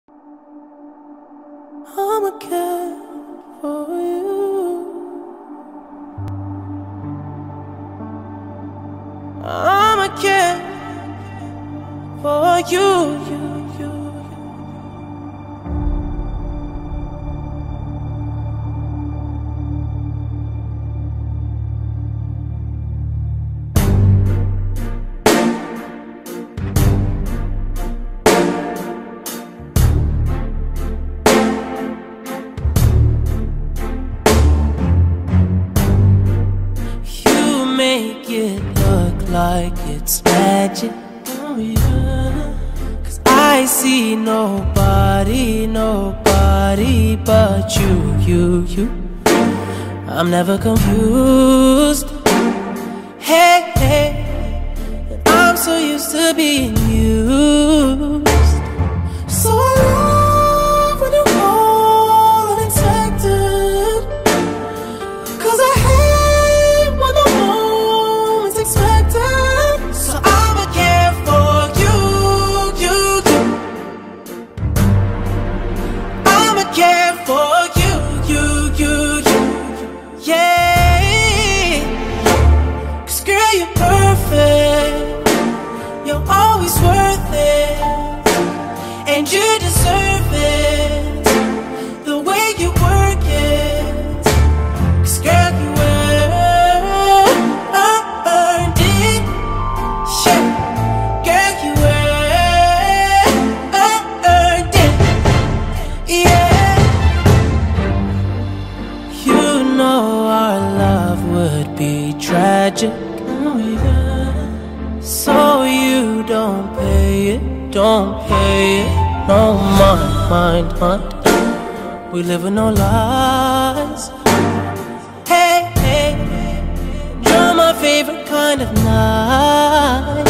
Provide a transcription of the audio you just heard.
I'ma care for you. I'ma care for you. Make it look like it's magic, oh yeah. 'Cause I see nobody but you. I'm never confused. Hey, and I'm so used to being used. So I love when you call unexpected, 'cause I hate when the moment's expected. So I'ma care for you. I'ma care for you. Yeah. 'Cause girl, you're perfect. You're always worth it, and you deserve it. The way you work it, 'cause girl, you earned it. Yeah, girl, you earned it. Yeah, you know our love would be tragic, oh yeah. So you don't pay it. No mind. We live with no lies. Hey, you're my favorite kind of night.